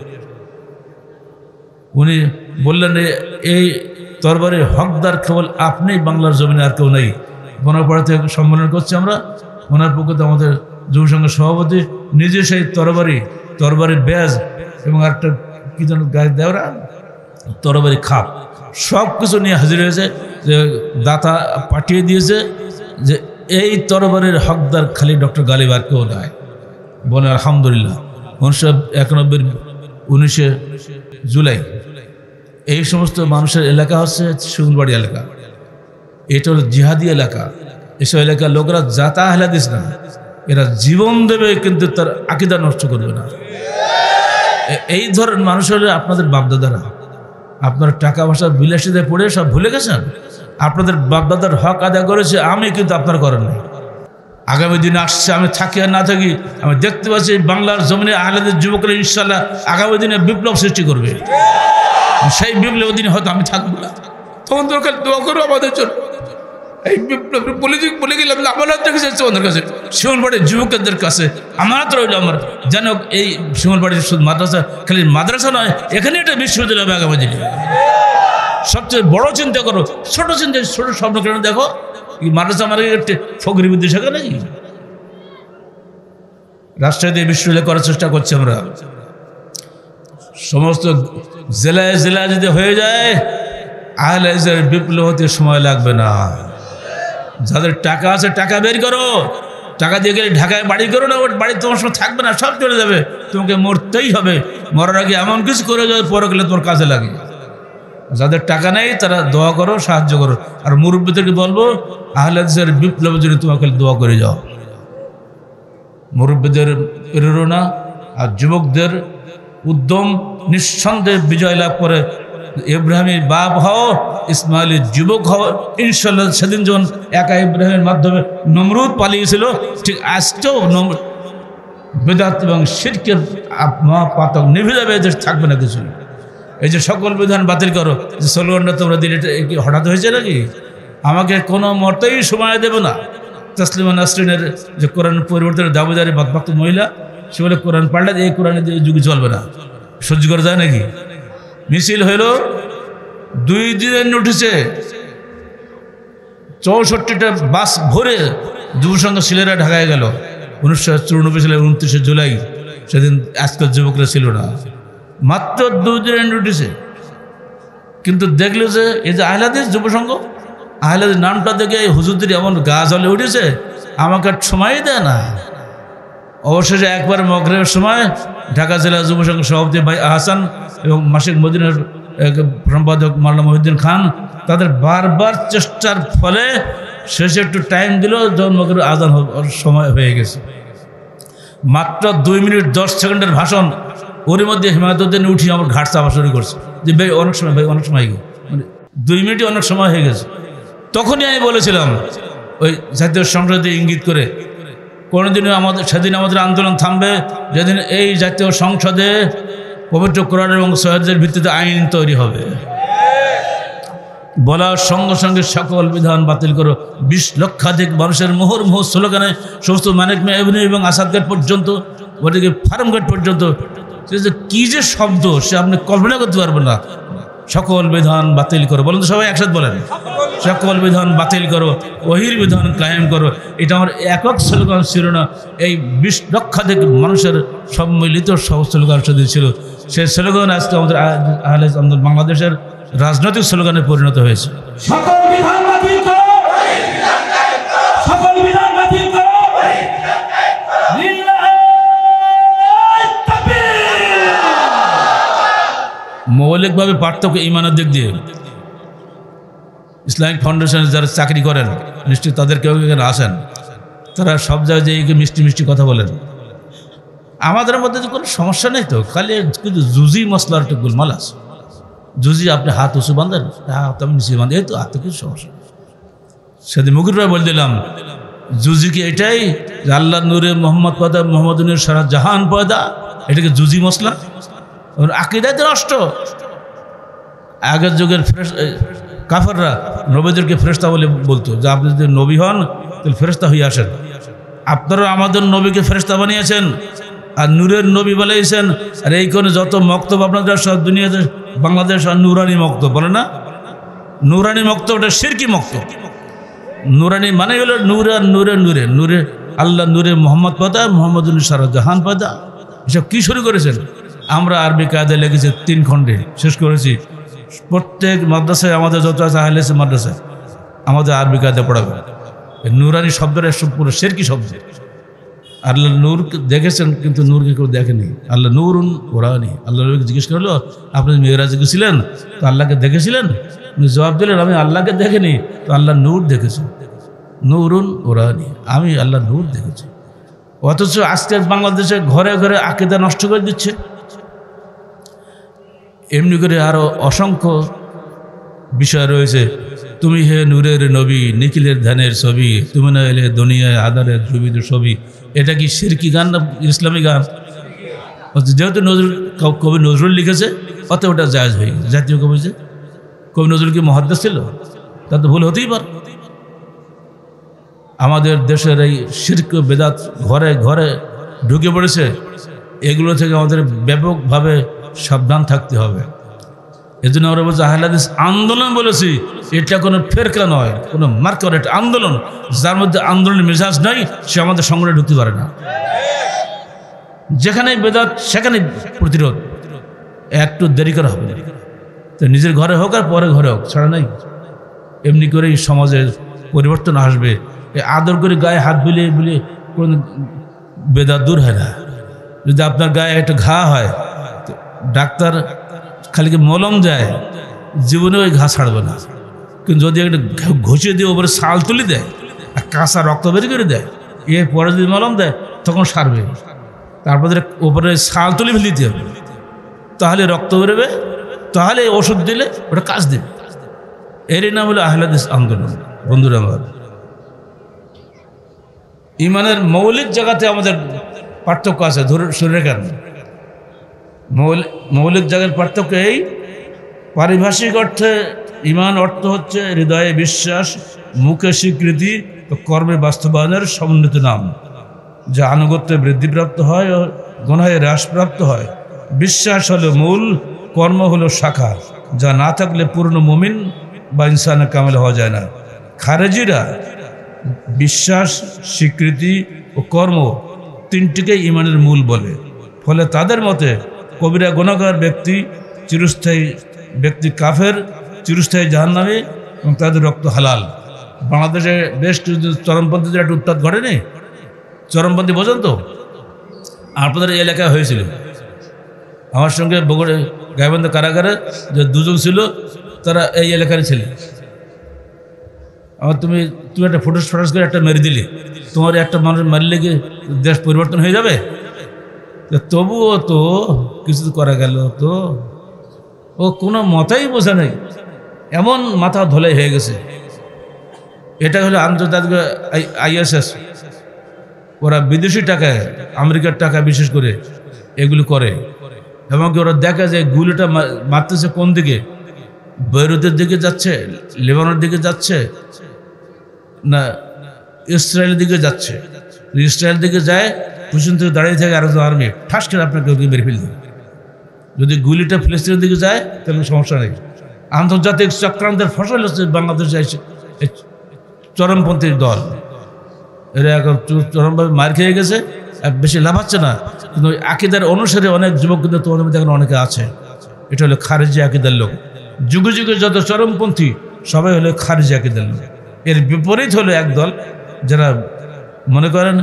উনি বললেন, এই তরবারির হকদার কেবল আপনি, বাংলার জমিনে আর কেউ নেই। বনপাড়া থেকে সম্মেলন করছি আমরা, ওনার পক্ষে আমাদের যুব সংঘের সভাপতি নিজে সেই তরবারি, তরবারি ব্যাজ এবং একটা কি যেন গায়ে দেওয়া তরবারি খাপ, সব কিছু নিয়ে হাজির হয়েছে। যে দাতা পাঠিয়ে দিয়েছে যে এই তরবারির হকদার খালি ডক্টর গালিব আর কেউ নয়। বলে আলহামদুলিল্লাহ। উনিশশো একানব্বই উনিশে জুলাই এই সমস্ত মানুষের এলাকা হচ্ছে শিমুলবাড়ি এলাকা। এটা হলো জিহাদি এলাকা। এসব এলাকার লোকেরা যাতা আহলে হাদিস না, এরা জীবন দেবে কিন্তু তার আকীদা নষ্ট করবে না। এই ধরনের মানুষ হলে আপনাদের বাপদাদারা, আপনার টাকা পয়সা বিলাসিতায় পড়ে সব ভুলে গেছেন। আপনাদের বাপদাদার হক আদায় করেছে, আমি কিন্তু আপনার করেন নাই। আগামী দিনে আসছে, আমি থাকি আর না থাকি, আমি দেখতে পাচ্ছি বাংলার জমিনে আহলে হাদিস যুবকরা ইনশাল্লাহ আগামী দিনে বিপ্লব সৃষ্টি করবে। সেই বিপ্লব দিনে হয়তো আমি থাকবো না, তখন দরকার দোয়া করো আমাদের জন্য। এই বিপ্লব পলিটিক বলে গেলাম আমানত রেখেছে তোমাদের কাছে, শিমুলবাড়ির যুবকদের কাছে আমানত রইল আমার, যেন এই শিমুলবাড়ির শুধু মাদ্রাসা, খালি মাদ্রাসা নয়, এখানে একটা বিশ্ববিদ্যালয় হবে আগামী দিনে। সবচেয়ে বড় চিন্তা করো, ছোট চিন্তা, ছোট স্বপ্ন কেন দেখো। মাদ্রাসা আমার একটা ফকরি বিদ্যুৎ শেখা নেই। রাজশাহীতে বিশ্ববিদ্যালয় করার চেষ্টা করছি আমরা। সমস্ত জেলায় জেলায় যদি হয়ে যায়, আহলে হাদিসের বিপ্লব হতে সময় লাগবে না। যাদের টাকা আছে টাকা বের করো, টাকা দিয়ে গেলে ঢাকায় বাড়ি করো না, ওর বাড়ি তোমার সঙ্গে থাকবে না, সব চলে যাবে। তোমাকে মরতেই হবে। মরার আগে এমন কিছু করে যাবে পরে গেলে তোমার কাজে লাগে। যাদের টাকা নেই তারা দোয়া করো, সাহায্য করো। আর মুরব্বীদেরকে বলবো আহলে হাদিসের বিপ্লবের জন্য তোমাকে দোয়া করে যাও। মুরব্বীদের প্রেরণা আর যুবকদের উদ্যম নিঃসন্দেহে বিজয় লাভ করে। ইব্রাহিমের বাপ হও, ইসমাইলের যুবক হও, ইনশাল্লাহ। সেদিন যখন একা ইব্রাহিমের মাধ্যমে নমরুদ পালিয়েছিল, ঠিক আজকেও বেদাত এবং শিরকের পাতক নিভে যাবে, এদের থাকবে না কিছু। এই যে সকল বিধান বাতিল করো, যে স্লোগানটা তোমরা দিলে, এটা কি হঠাৎ হয়েছে নাকি? আমাকে কোনো মতেই সময় দেবে না। তসলিমা নাসরিনের যে কোরআন পরিবর্তনের দাবিদারি বদভক্ত মহিলা, সে বলে কোরআন পাল্টা এই কোরআনের যুগে চলবে না। সহ্য করা যায় নাকি? মিছিল হইল দুই দিনের নোটিশে চৌষট্টিটা বাস ভরে যুবসংঘ ছেলেরা ঢাকায় গেল। উনিশশো চুরানব্বই সালের উনত্রিশে জুলাই, সেদিন আজকাল যুবকরা ছিল না, মাত্র দুই দিনের নোটিশে। কিন্তু দেখলো যে এই যে আহলে হাদিস যুবসংঘ, আহলে হাদিস নামটা দেখে হুজুরদের এমন গা জ্বলে উঠেছে, আমাকে আর সময় দেয় না। অবশেষে একবার মগরিবের সময় ঢাকা জেলা যুবসংঘ সভাপতি ভাই আহসান এবং মাসিক মদিনার সম্পাদক মাওলানা মহিউদ্দিন খান, তাদের বারবার চেষ্টার ফলে শেষে একটু টাইম দিল, যখন মগরিবের আজান সময় হয়ে গেছে। মাত্র দুই মিনিট দশ সেকেন্ডের ভাষণ, ওর মধ্যে হিমায়তুদ্দিন উঠিয়ে আমার ঘাট চাপা শুরু করছে যে ভাই অনেক সময়, ভাই অনেক সময়, মানে দুই মিনিটই অনেক সময় হয়ে গেছে। তখনই আমি বলেছিলাম ওই জাতীয় সংসদে ইঙ্গিত করে, কোনোদিনও আমাদের সেদিন আমাদের আন্দোলন থামবে যেদিন এই জাতীয় সংসদে পবিত্র কোরআন এবং সহিদের ভিত্তিতে আইন তৈরি হবে। বলার সঙ্গে সঙ্গে সকল বিধান বাতিল করো। বিশ লক্ষাধিক মানুষের মোহর মোহ স্লোগানে সমস্ত মানিক মিয়া এভিনিউ এবং আসাদঘাট পর্যন্ত, ওদিকে ফার্মঘাট পর্যন্ত, সে যে কী যে শব্দ, সে আপনি কল্পনা করতে পারবেন না। সকল বিধান বাতিল করো, বলেন তো সবাই একসাথে বলেন, সকল বিধান বাতিল করো, ওহির বিধান কায়েম করো। এটা আমার একক স্লোগান ছিল না, এই বিশ লক্ষাধিক মানুষের সম্মিলিত সব স্লোগান সেদিন ছিল। সেই স্লোগান আজকে আমাদের আহলে হাদিস বাংলাদেশের রাজনৈতিক স্লোগানে পরিণত হয়েছে। সকল বিধান বাতিল করো, সকল বিধান বাতিল করো। মৌলিকভাবে পার্থক্য ইমানের দিক দিয়ে। ইসলামিক ফাউন্ডেশনে যারা চাকরি করেন, নিশ্চয়ই তাদের কেউ এখানে আসেন, তারা সব জায়গায় যে মিষ্টি মিষ্টি কথা বলেন। আমাদের মধ্যে তো কোনো সমস্যা নেই তো, খালি কিন্তু জুজি মশলার একটা গোলমাল আছে। জুজি আপনি হাত উঁচু বাঁধেন, হাত আমি নিচে বাঁধেন, এই তো হাতে কিছু সমস্যা। সেদিন মুকুর ভাই বলে দিলাম, জুজি কি এটাই যে আল্লাহ নূরে মোহাম্মদ পয়দা, মোহাম্মদ নূরে সারা জাহান পয়দা, এটাকে জুজি মশলা? আকিদাতে নষ্ট। আগের যুগের কাফেররা নবীদেরকে ফেরেশতা বলে বলতো, যে আপনি যদি নবী হন তাহলে ফেরেশতা হয়ে আসেন। আপনারা আমাদের নবীকে ফেরেশতা বানিয়েছেন আর নূরের নবী বলেছেন। আর এই কোন যত মক্তব আপনাদের সব দুনিয়াতে বাংলাদেশ আর নুরানি মক্তব বলে না, নুরানি মক্তব ওটা শিরকি মক্তব। নুরানি মানে হলো নূর আর নূরে নূরে নূরে আল্লাহ নূরে মোহাম্মদ পয়দা, মোহাম্মদ সারা জাহান পয়দা। এসব কি শুরু করেছেন? আমরা আরবি কায়দায় লেগেছি তিন খণ্ডে, শেষ করেছি। প্রত্যেক মাদ্রাসায় আমাদের যত আছে আহলে হাদিস মাদ্রাসায় আমাদের আরবি কায়দা পড়াবে। নুরানি শব্দটা পুরো শিরকি শব্দ। আল্লাহ নূর দেখেছেন, কিন্তু নূরকে কেউ দেখেনি। আল্লাহ নূরুন ওরানি। আল্লাহ নবীকে জিজ্ঞেস করলো, আপনি মেয়েরাজে গেছিলেন তো আল্লাহকে দেখেছিলেন? জবাব দিলেন, আমি আল্লাহকে দেখিনি, তো আল্লাহ নূর দেখেছি। নূরুন ওরানি, আমি আল্লাহ নূর দেখেছি। অথচ আজকে বাংলাদেশে ঘরে ঘরে আকীদা নষ্ট করে দিচ্ছে। এমনি করে আরও অসংখ্য বিষয় রয়েছে। তুমি হে নূরের নবী, নিখিলের ধ্যানের ছবি, তুমি না এলে দুনিয়ায় আদারের সুবিধ ছবি। এটা কি শিরকি গান না ইসলামী গান? যেহেতু নজরুল কবি নজরুল লিখেছে, অত ওটা জায়েজ হয়ে গেছে। জাতীয় কবি যে কবি নজরুল কি মুহাদ্দিস ছিল? তা তো ভুল হতেই পারে। আমাদের দেশের এই শিরক বেদাত ঘরে ঘরে ঢুকে পড়েছে। এগুলো থেকে আমাদের ব্যাপকভাবে সাবধান থাকতে হবে। এই জন্য আমরা বলছি আহলে হাদিস আন্দোলন বলেছি, এটা কোনো ফেরকা নয়, কোনো মার্কার, এটা আন্দোলন। যার মধ্যে আন্দোলনের মেজাজ নাই সে আমাদের সংগঠনে ঢুকতে পারে না। যেখানে বেদাত সেখানে প্রতিরোধ, একটু দেরি করা হবে। তো নিজের ঘরে হোক আর পরে ঘরে হোক, ছাড়া নাই। এমনি করেই সমাজের পরিবর্তন আসবে। আদর করে গায়ে হাত বুলিয়ে বুলিয়ে কোনো বেদাত দূর হয় না। যদি আপনার গায়ে একটা ঘা হয়, ডাক্তার খালি মলম দেয়, জীবনে ওই ঘা ছাড়বে না। কিন্তু যদি একটা ঘষিয়ে দিয়ে ওপরে ছাল তুলে দেয় আর কাঁচা রক্ত বের করে দেয়, এর পরে যদি মলম দেয় তখন সারবে। তারপরে ওপরে ছাল তুলে ফেলে দিতে হবে, তাহলে রক্ত বেরোবে, তাহলে ওষুধ দিলে ওটা কাজ দেবে। এরই নাম হলো আহলে হাদিস আন্দোলন। বন্ধুরা আমার, ইমানের মৌলিক জায়গাতে আমাদের পার্থক্য আছে। ধরে শুনে কেন মৌলিক মৌলিক জায়গার পার্থক্য এই, পারিভাষিক অর্থে ইমান অর্থ হচ্ছে হৃদয়ে বিশ্বাস, মুখে স্বীকৃতি ও কর্মে বাস্তবায়নের সমন্বিত নাম, যা আনুগত্যে বৃদ্ধিপ্রাপ্ত হয় ও গুনাহে হ্রাসপ্রাপ্ত হয়। বিশ্বাস হলো মূল, কর্ম হলো শাখা, যা না থাকলে পূর্ণ মুমিন বা ইনসানে কামেল হওয়া যায় না। খারেজিরা বিশ্বাস, স্বীকৃতি ও কর্ম তিনটিকে ইমানের মূল বলে। ফলে তাদের মতে কবিরা গুনাহগার ব্যক্তি চিরস্থায়ী ব্যক্তি কাফের, চিরস্থায়ী জাহান্নামী এবং তাদের রক্ত হালাল। বাংলাদেশে বেশ কিছু চরমপন্থীদের একটা উৎপাত ঘটেনি? চরমপন্থী বোঝেন তো? আপনাদের এই এলাকায় হয়েছিল। আমার সঙ্গে বগুড়ে গাইবান্ধা কারাগারে যে দুজন ছিল, তারা এই এলাকার ছিল। আমার তুমি তুমি একটা ফটোস ফটোস করে একটা মেরে দিলে, তোমার একটা মানুষ মারলে কি দেশ পরিবর্তন হয়ে যাবে? তবুও তো কিছু করা গেল তো, ও কোনো মতাই বোঝা নেই, এমন মাথা ধলাই হয়ে গেছে। এটা হলো আন্তর্জাতিক আইএসএস, ওরা বিদেশি টাকায়, আমেরিকার টাকা বিশেষ করে এগুলো করে। এবং ওরা দেখা যায় গুলিটা মারতেছে কোন দিকে, বৈরুতের দিকে যাচ্ছে, লেবাননের দিকে যাচ্ছে না ইসরায়েলের দিকে যাচ্ছে। ইসরায়েল দিকে যায়, পিছন থেকে দাঁড়িয়ে থাকে আরেকজন আর্মি, ঠাস করে আপনাকে ওকে মেরে ফেলবে। যদি গুলিটা ফিলিস্তিনের দিকে যায় তাহলে সমস্যা নেই। আন্তর্জাতিক চক্রান্তের ফসল হচ্ছে বাংলাদেশে চরমপন্থীর দল। এরা এখন চরমভাবে মার খেয়ে গেছে, বেশি লাফাচ্ছে না, কিন্তু ওই আকিদার অনুসারে অনেক যুবক কিন্তু তোমাদের মধ্যে এখন অনেকে আছে। এটা হলো খারিজি আকিদার লোক। যুগে যুগে যত চরমপন্থী সবাই হলো খারিজি আকিদার লোক। এর বিপরীত হলো একদল যারা মনে করেন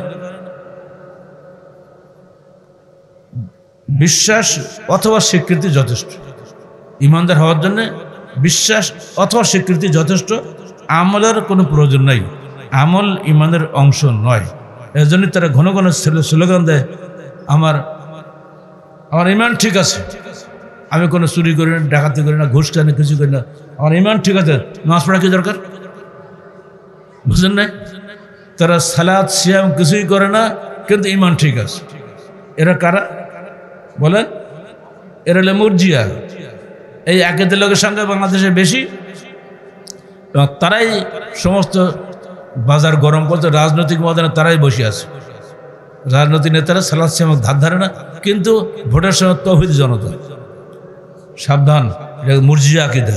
বিশ্বাস অথবা স্বীকৃতি যথেষ্ট। ইমানদার হওয়ার জন্য বিশ্বাস অথবা স্বীকৃতি যথেষ্ট, আমলের কোনো প্রয়োজন নাই। আমল ইমানের অংশ নয়। এর জন্য তারা ঘন ঘন স্লোগান দেয়, আমার আমার ইমান ঠিক আছে, আমি কোনো চুরি করি না, ডাকাতি করি না, ঘুষ খাই না, কিছু করি না, আমার ইমান ঠিক আছে, নামাজ পড়া কি দরকার? বুঝলেন না? তারা সালাত সিয়াম কিছুই করে না, কিন্তু ইমান ঠিক আছে। এরা কারা বলেন? এরা হলো মুরজিয়া। এই আকিদার লোকের সঙ্গে বাংলাদেশে বেশি, এবং তারাই সমস্ত বাজার গরম করতে, রাজনৈতিক ময়দানে তারাই বসে আছে। রাজনৈতিক নেতারা সালাত সিয়াম ধার ধারে না, কিন্তু ভোটের সময় তৌহিদ জনতা। সাবধান, এটা মুরজিয়া আকিদা।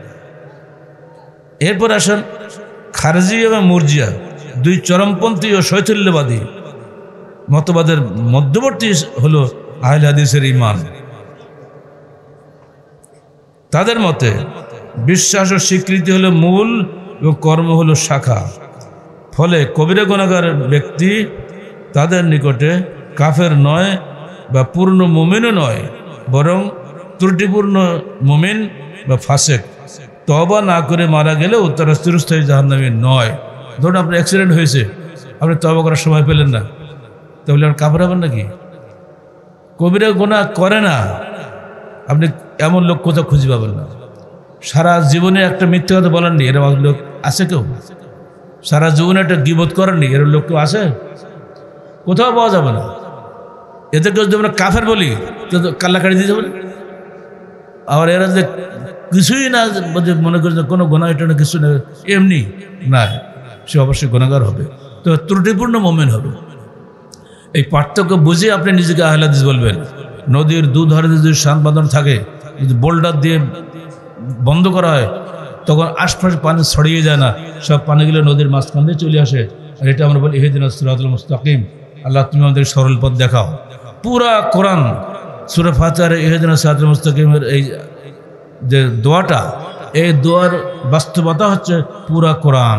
এরপর আসেন খারেজি এবং মুরজিয়া, দুই চরমপন্থী ও শৈথল্যবাদী মতবাদের মধ্যবর্তী হলো আহলে হাদিসের ঈমান। তাদের মতে বিশ্বাস ও স্বীকৃতি হলো মূল এবং কর্ম হলো শাখা। ফলে কবিরা গুনাহগার ব্যক্তি তাদের নিকটে কাফের নয় বা পূর্ণ মুমিনও নয়, বরং ত্রুটিপূর্ণ মুমিন বা ফাসেক। তওবা না করে মারা গেলেও তারা চিরস্থায়ী জাহান্নামী নয়। ধরুন আপনার অ্যাক্সিডেন্ট হয়েছে, আপনি তওবা করার সময় পেলেন না, তাহলে আপনি কাফের হবেন নাকি? কবিরা গুনাহ করে না, আপনি এমন লোক কোথাও খুঁজে পাবেন না। সারা জীবনে একটা মিথ্যে কথা বলেননি, এরকম লোক আছে কেউ? সারা জীবনে একটা গীবত করেননি, এরকম লোক কেউ আছে? কোথাও পাওয়া যাবে না। এদেরকে যদি আমরা কাফের বলি তো কাল্লাকাড়ি দিয়ে যাবেন। আবার এরা যে কিছুই না মনে করি যে কোনো গুনাহ এটা না, কিছু না, এমনি না, সে অবশ্যই গুনাহগার হবে, তো ত্রুটিপূর্ণ মুমিন হবে। এই পার্থক্য বুঝে আপনি নিজেকে আহলে হাদিস বলবেন। নদীর দুধারে যদি শান বাঁধানো থাকে, যদি বোল্ডার দিয়ে বন্ধ করা হয়, তখন আশপাশে পানি ছড়িয়ে যায় না, সব পানিগুলো নদীর মাঝখান দিয়ে চলে আসে। আর এটা আমরা বলি ইহদিনাস সিরাতাল মুস্তাকিম, আল্লাহ তুমি আমাদের সরল পথ দেখাও। পুরা কোরআন সূরা ফাতিহার ইহদিনাস সিরাতাল মুস্তাকিমের এই যে দোয়াটা, এই দোয়ার বাস্তবতা হচ্ছে পুরা কোরআন।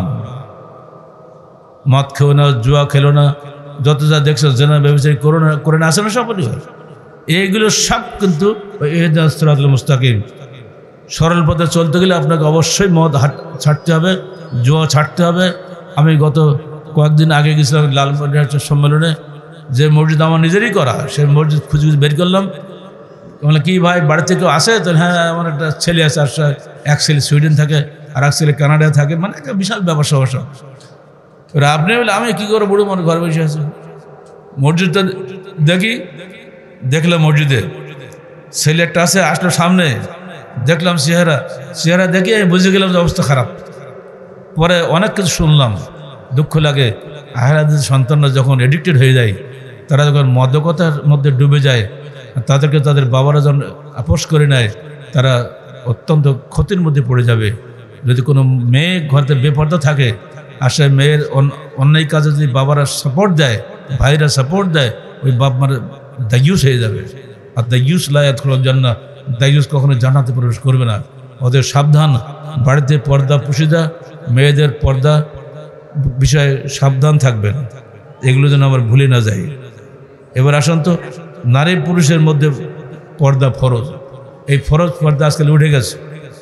মদ খেও না, জুয়া খেলো না, যত যা দেখছো জেনা ব্যবসায়ী করো না, করে না আসে না, সব এইগুলো সব কিন্তু ইহদিনাস সিরাতাল মুস্তাকিম। সরল পথে চলতে গেলে আপনাকে অবশ্যই মদ হাট ছাড়তে হবে, জুয়া ছাড়তে হবে। আমি গত কয়েকদিন আগে গেছিলাম লালমনিরহাট সম্মেলনে, যে মসজিদ আমার নিজেরই করা, সেই মসজিদ খুঁজে খুঁজে বের করলাম। বলে কি ভাই বাড়িতে কেউ আসে? তো হ্যাঁ আমার একটা ছেলে আছে, আর এক ছেলে সুইডেন থাকে আর এক ছেলে কানাডায় থাকে, মানে একটা বিশাল ব্যাপার সমস্যা। এবার আপনি বলে আমি কী করে বুড়ো মানুষ ঘরে বসে আছি। মসজিদটা দেখি, দেখলাম মসজিদে ছেলে একটা আছে, আসলো সামনে, দেখলাম চেহারা চেহারা দেখি বুঝে গেলাম যে অবস্থা খারাপ। পরে অনেক কিছু শুনলাম, দুঃখ লাগে। আহলাদের সন্তানরা যখন এডিক্টেড হয়ে যায়, তারা যখন মাদকতার মধ্যে ডুবে যায়, তাদেরকে তাদের বাবারা যখন আপোষ করে নেয়, তারা অত্যন্ত ক্ষতির মধ্যে পড়ে যাবে। যদি কোনো মেয়ে ঘরতে বেপর্দা থাকে আর সে মেয়ের অন্যায় কাজে যদি বাবারা সাপোর্ট দেয়, ভাইরা সাপোর্ট দেয়, ওই বাপ মার দায়ুস হয়ে যাবে। আর দায়ুস লায়াত খোলার জন্য দায়ুস কখনো জান্নাতে প্রবেশ করবে না। ওদের সাবধান, বাড়িতে পর্দা পুশিদা, মেয়েদের পর্দা বিষয়ে সাবধান থাকবেন, এগুলো যেন আবার ভুলে না যায়। এবার আসুন তো, নারী পুরুষের মধ্যে পর্দা ফরজ। এই ফরজ পর্দা আজকাল উঠে গেছে,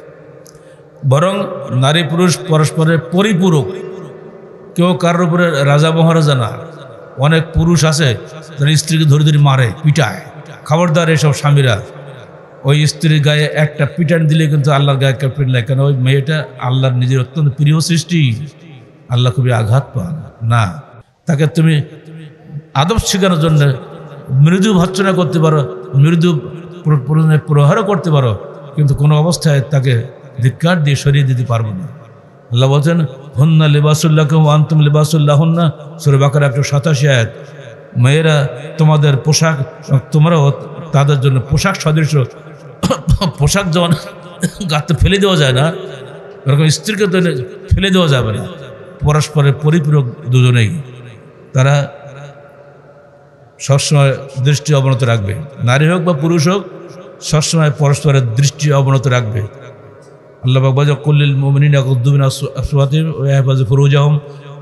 বরং নারী পুরুষ পরস্পরের পরিপূরক। কেউ কারোর উপরে রাজা মহারাজা না। অনেক পুরুষ আছে তারা স্ত্রীকে ধরে ধরে মারে, পিটায়। খবরদার এসব স্বামীরা, ওই স্ত্রীর গায়ে একটা পিটান দিলে কিন্তু আল্লাহর গায়ে একটা পিট লাগে, কেন ওই মেয়েটা আল্লাহর নিজের অত্যন্ত প্রিয় সৃষ্টি। আল্লাহ খুবই আঘাত পান না। তাকে তুমি আদব শেখানোর জন্য মৃদু ভর্ৎসনা করতে পারো, মৃদু প্রহারও করতে পারো, কিন্তু কোনো অবস্থায় তাকে ধিক্কার দিয়ে সরিয়ে দিতে পারবো না। আল্লাহ বলছেন হুন্না লিবাসুল্লাকুম ওয়া আনতুম লিবাসুল্লাহুন্না, সূরা বাকারা একশো সাতাশি আয়াত। মেয়েরা তোমাদের পোশাক, তোমরাও তাদের জন্য পোশাক সদৃশ। পোশাক যেমন গাতে ফেলে দেওয়া যায় না, এরকম স্ত্রীকে তো ফেলে দেওয়া যাবে না। পরস্পরের পরিপূরক দুজনেই, তারা সবসময় দৃষ্টি অবনত রাখবে। নারী হোক বা পুরুষ হোক, সবসময় পরস্পরের দৃষ্টি অবনত রাখবে। আল্লাহ পাক বলেন কুল্লিল মুমিনিনা ইয়াগুদ্দু মিন আসওয়াতিহিম ওয়া ইয়াহফাযু ফুরুজাহুম,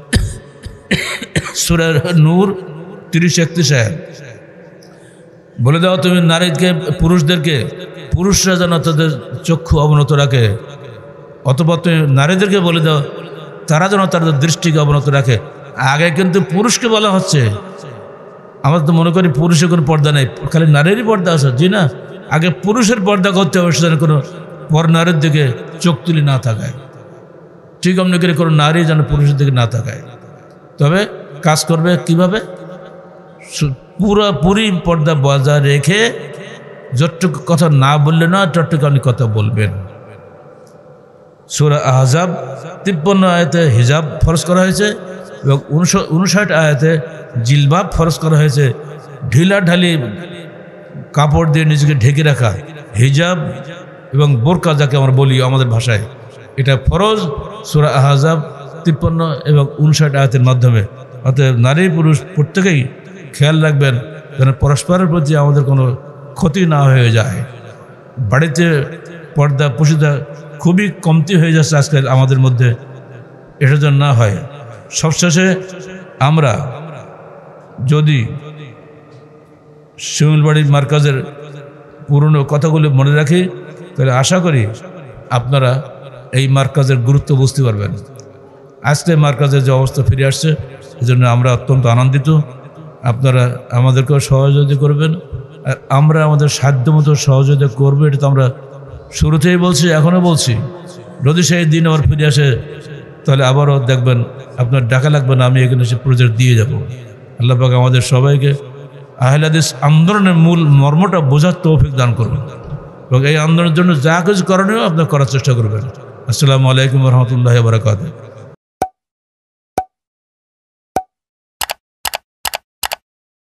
সূরা নূর তিরিশ একত্রিশ আয়াত। বলে দাও তুমি নারীকে, পুরুষদেরকে, পুরুষরা যেন তাদের চক্ষু অবনত রাখে। অথবা তুমি নারীদেরকে বলে দাও তারা যেন তাদের দৃষ্টিকে অবনত রাখে। আগে কিন্তু পুরুষকে বলা হচ্ছে। আমরা তো মনে করি পুরুষের কোনো পর্দা নেই, খালি নারীরই পর্দা আছে। জি না, আগে পুরুষের পর্দা করতে হবে, সেখানে কোনো পর নারীর দিকে চোখ তুলি না থাকায়। ঠিক অমনি করে কোনো নারী যেন পুরুষের দিকে না থাকায়। তবে কাজ করবে কিভাবে? পুরোপুরি পর্দা বজায় রেখে যতটুকু কথা না বললে না, ততটুকু আপনি কথা বলবেন। সূরা আহজাব তিপ্পান্ন আয়াতে হিজাব ফরজ করা হয়েছে এবং উনষাট আয়াতে জিলবাব ফরজ করা হয়েছে। ঢিলা ঢালি কাপড় দিয়ে নিজেকে ঢেকে রাখা, হিজাব এবং বোরকা যাকে আমরা বলি আমাদের ভাষায়, এটা ফরজ সূরা আহজাব তিপ্পান্ন এবং উনষাট আয়াতের মাধ্যমে। অতএব নারী পুরুষ প্রত্যেকেই খেয়াল রাখবেন যেন পরস্পরের প্রতি আমাদের কোনো ক্ষতি না হয়ে যায়। বাড়িতে পর্দা পুশিদা খুবই কমতি হয়ে যাচ্ছে আজকাল আমাদের মধ্যে, এটা যেন না হয়। সবশেষে আমরা যদি শিমুলবাড়ির মার্কাজের পুরনো কথাগুলো মনে রাখি, তাহলে আশা করি আপনারা এই মার্কাজের গুরুত্ব বুঝতে পারবেন। আজকে মার্কাজের যে অবস্থা ফিরে আসছে, এজন্য আমরা অত্যন্ত আনন্দিত। আপনারা আমাদেরকেও সহযোগিতা করবেন, আর আমরা আমাদের সাধ্যমতো সহযোগিতা করবো। এটা তো আমরা শুরুতেই বলছি, এখনও বলছি। যদি সেই দিন আবার ফিরে আসে, তাহলে আবারও দেখবেন আপনার ডাকা লাগবে না, আমি এখানে সে প্রজেক্ট দিয়ে যাব। আল্লাহ পাক আমাদের সবাইকে আহলে হাদিস আন্দোলনের মূল মর্মটা বোঝার তৌফিক দান করবেন এবং এই আন্দোলনের জন্য যা কিছু করণীয় আপনার করার চেষ্টা করবেন। আসসালামু আলাইকুম ওয়া রাহমাতুল্লাহি ওয়া বারাকাতুহু।